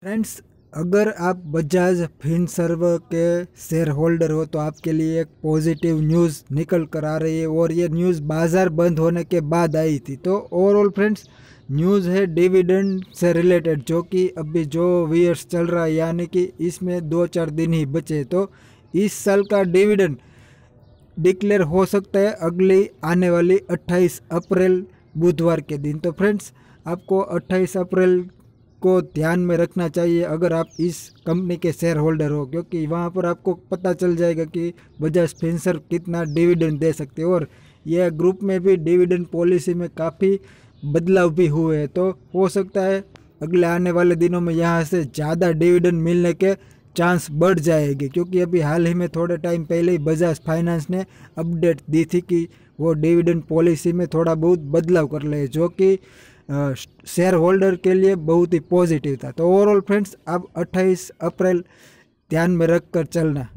Friends, अगर आप Bajaj Finserv के शेयर होल्डर हो तो आपके लिए एक पॉजिटिव न्यूज़ निकल कर आ रही है और ये न्यूज़ बाज़ार बंद होने के बाद आई थी। तो ओवरऑल फ्रेंड्स, न्यूज़ है डिविडेंड से रिलेटेड, जो कि अभी जो वीयर्स चल रहा है, यानी कि इसमें 2-4 दिन ही बचे। तो इस साल का डिविडेंड डिक्लेयर हो सकता है अगली आने वाली 28 अप्रैल बुधवार के दिन। तो फ्रेंड्स, आपको 28 अप्रैल को ध्यान में रखना चाहिए अगर आप इस कंपनी के शेयर होल्डर हो, क्योंकि वहाँ पर आपको पता चल जाएगा कि बजाज फिनसर्व कितना डिविडेंड दे सकते हैं। और यह ग्रुप में भी डिविडेंड पॉलिसी में काफ़ी बदलाव भी हुए हैं। तो हो सकता है अगले आने वाले दिनों में यहाँ से ज़्यादा डिविडेंड मिलने के चांस बढ़ जाएगी, क्योंकि अभी हाल ही में थोड़े टाइम पहले ही बजाज फाइनेंस ने अपडेट दी थी कि वो डिविडेंड पॉलिसी में थोड़ा बहुत बदलाव कर ले, जो कि शेयर होल्डर के लिए बहुत ही पॉजिटिव था। तो ओवरऑल फ्रेंड्स, अब 28 अप्रैल ध्यान में रख कर चलना।